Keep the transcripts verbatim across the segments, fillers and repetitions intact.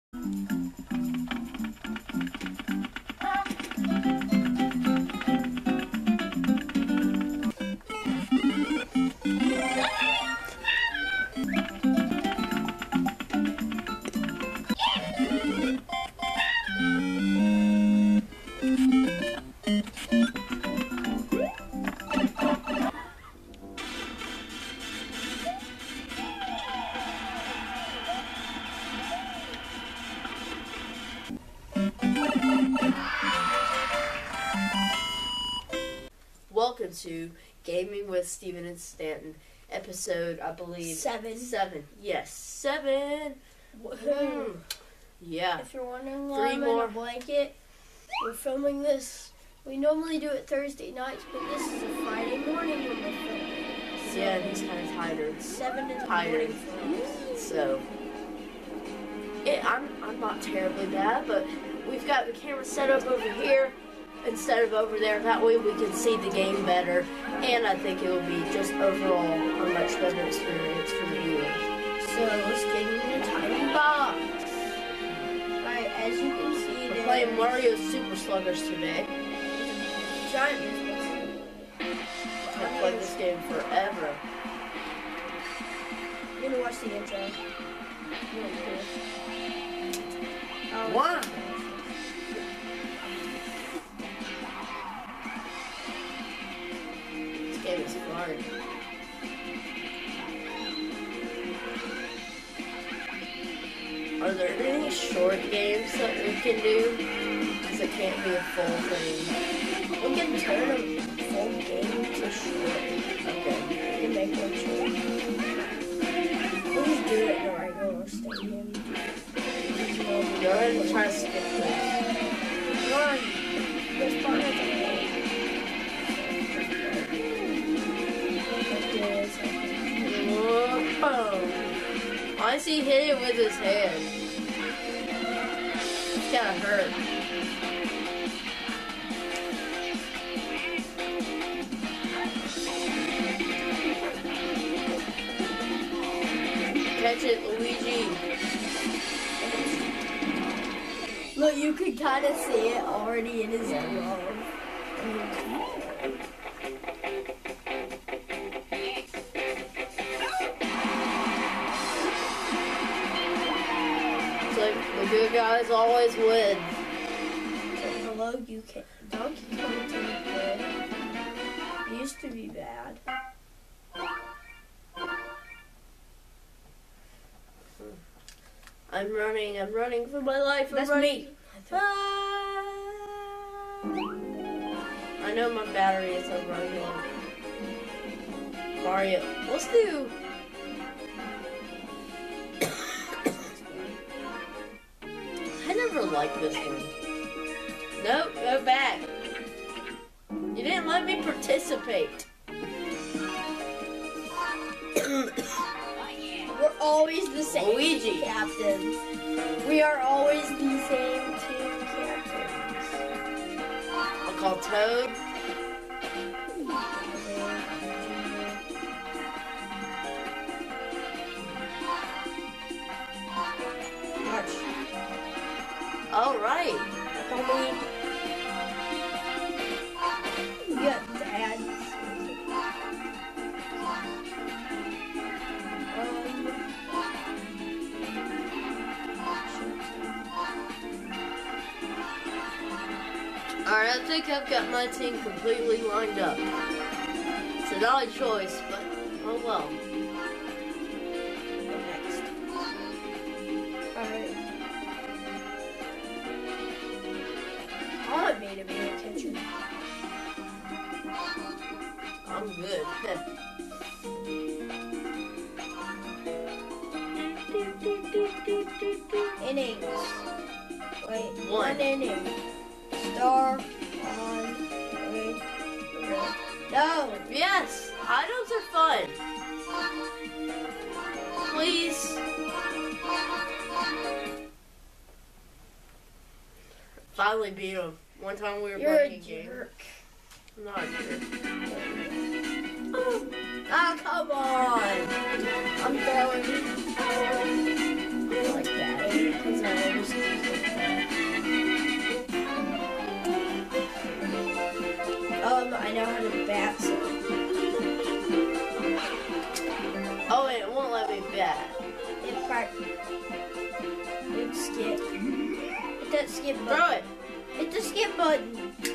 Welcome to Gaming with Stephen and Stanton, episode, I believe... Seven. Seven. Yes, seven. Woohoo. Yeah. If you're wondering why Three I'm more. in a blanket, we're filming this. We normally do it Thursday nights, but this is a Friday morning when we're filming. So Yeah, and he's kind of tired. Seven in the Tired. morning for us. So, it, I'm, I'm not terribly bad, but we've got the camera set up over here instead of over there. That way we can see the game better, and I think it will be just overall a much better experience for the viewers. So let's get in the tiny box. Alright, as you can see, We're playing Mario Super Sluggers today. giant business. I've played this game forever. I'm gonna watch the intro. Oh, One. This game is fun. Are there any short games that we can do? Because it can't be a full thing. we can turn a full game to short. Okay. We can make one short. We'll just do it in a regular stadium. Go ahead and try to skip this. Run! This part has a Whoa. Why is he hitting it with his hand? It's kind of hurt. Catch it, Luigi. Look, you can kind of see it already in his Yeah. glove. It's like the good guys always win. So, hello, you can. Donkey Kong did good. It used to be bad. I'm running, I'm running for my life. I'm That's running. me. Ah. I know my battery is running low. Mario, let's do. I never liked this one. Nope, go back. You didn't let me participate. We're always the same Luigi. captains. We are always the same team captains. I'll call Toad. Watch. All right. We got dads. Alright, I think I've got my team completely lined up. It's an odd choice, but oh well. Next. Alright. Oh, it made him pay attention. I'm good. Innings. Wait, One. one inning. Star on. Wait. No. Yes, items are fun. Please. Finally beat him. One time we were You're a playing a game. jerk. I'm not a jerk. Oh, ah, come on. I'm throwing. I like that. Because I always do that. Um, I know how to bat some. Oh wait, it won't let me bat. It part. It skip. Hit that skip button. Throw it. Hit the skip button.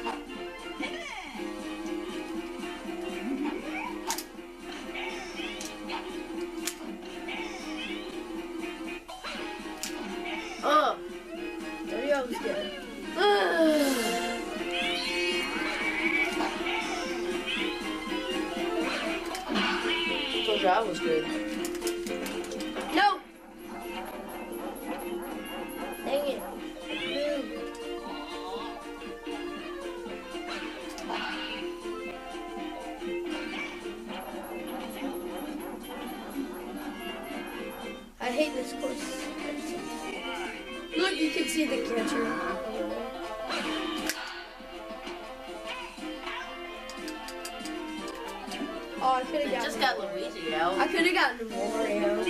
Oh. There you go, was good. Told you I was good. No! Dang it. Move. I hate this course. Look, you can see the catcher. Oh, I could have gotten Just got Luigi out. I could have gotten Mario.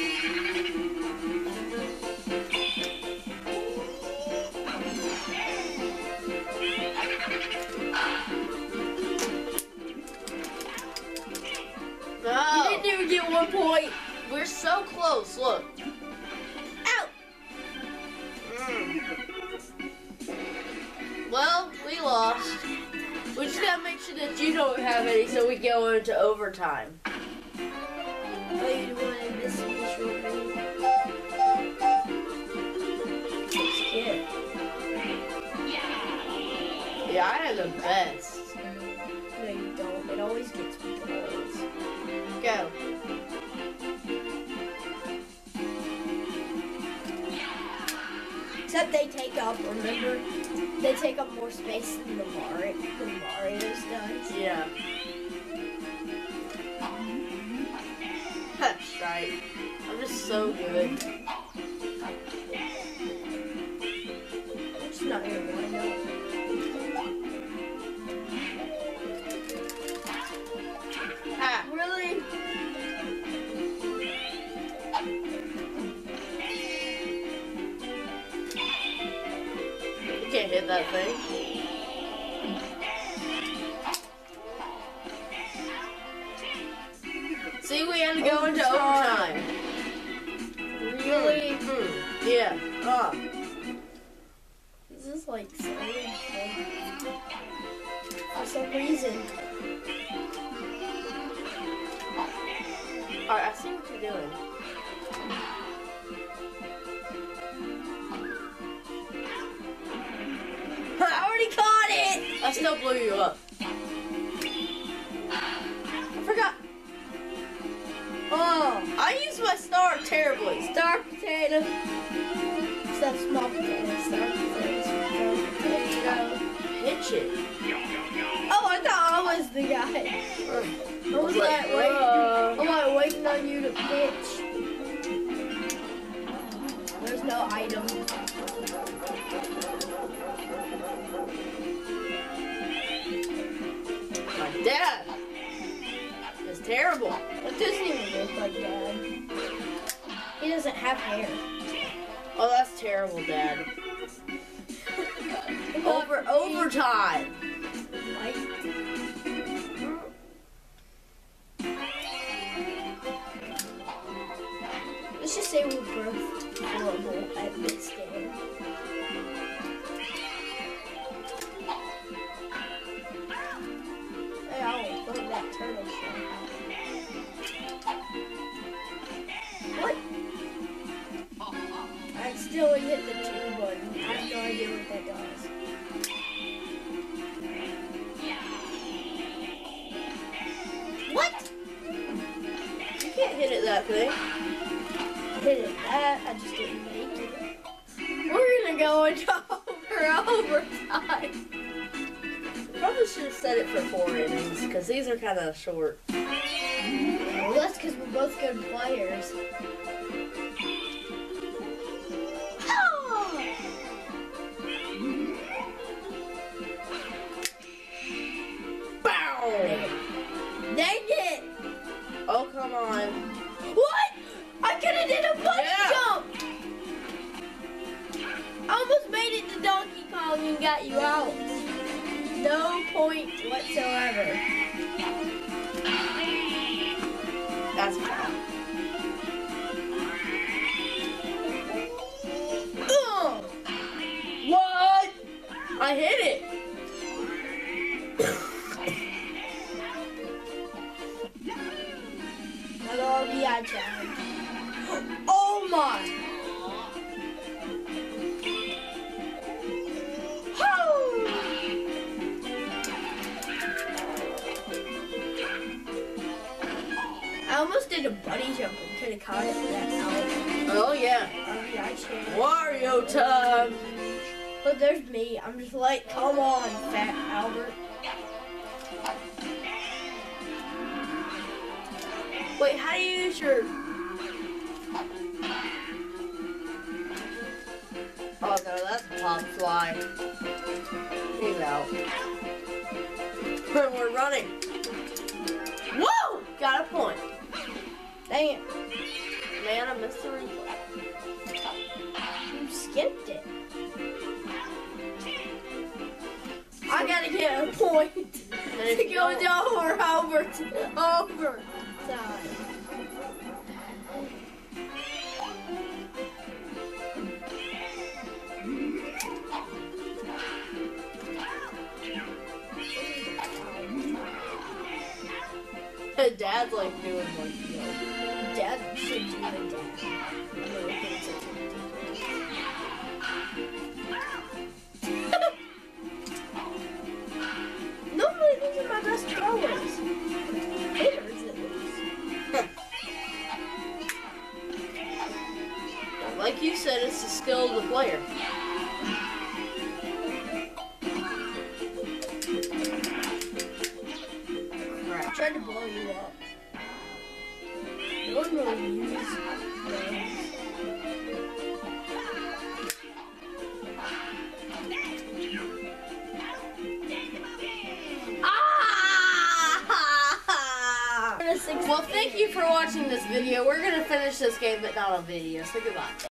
No. You didn't even get one point. We're so close. Look. Out. Mm. Well, we lost. We just gotta make sure that you don't have any, so we go into overtime. Oh, you want to miss me shortly? Skip. Yeah, I had the best. No, you don't. It always gets me goals. Go. Except they take up, remember? They take up more space than the Mario, than Mario's does. Yeah. That's right. I'm just so good. I'm just not gonna wind up. Ha! Really? You can't hit that thing. See, we had to go into overtime. Really? Hmm. Yeah. Ah. This is like so fun. For some reason. Alright, I see what you're doing. I already caught it! I still blew you up. I forgot. Oh, I used my star terribly. star potato. Except small potato. Star potato. Star potato. Pitch it. Oh, I thought I was the guy. I was like, wait. uh, I'm like waiting on you to pitch. There's no item. My dad is terrible. It doesn't even look like Dad. He doesn't have hair. Oh, that's terrible, Dad. Over overtime. Like, let's just say we're both horrible at this game. Hey, I'll go that turtle shell. What? I accidentally hit the two button. I have no idea what that does. What? You can't hit it that thing. I hit it that. I just didn't make it. We're gonna go into over overtime. Probably should have set it for four innings because these are kind of short. Well, that's because we're both good players. Oh! Bow! Dang it! Oh, come on. What? I could have did a bunch Yeah. jump! Donkey Kong and got you out. No point whatsoever. That's bad. Ugh. What? I hit it. Another R B I challenge. Oh my. I almost did a bunny jump and could have caught it for that out. Oh yeah. R B I challenge. Wario time. But there's me. I'm just like, come on, fat Albert. Wait, how do you use your... Oh no, that's a pop fly. He's out. We're running. Whoa! Got a point. Dang it. Man, I missed the replay. You skipped it. I gotta get a point. To go down or over to over time. Dad's like doing like, you know. Dad should do my dad. Normally these are my best throwers. Hitters at least. Like you said, it's the skill of the player. I tried to blow you up. No one really uses those. Ah! Well, thank you for watching this video. We're going to finish this game, but not on video, so goodbye.